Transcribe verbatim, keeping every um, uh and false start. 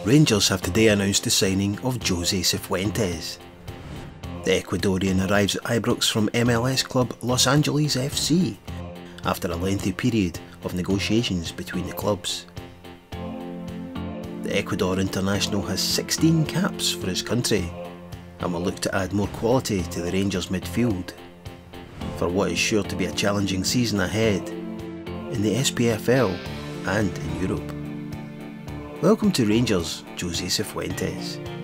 Rangers have today announced the signing of Jose Cifuentes. The Ecuadorian arrives at Ibrox from M L S club Los Angeles F C after a lengthy period of negotiations between the clubs. The Ecuador international has sixteen caps for his country and will look to add more quality to the Rangers midfield for what is sure to be a challenging season ahead in the S P F L and in Europe. Welcome to Rangers, Jose Cifuentes.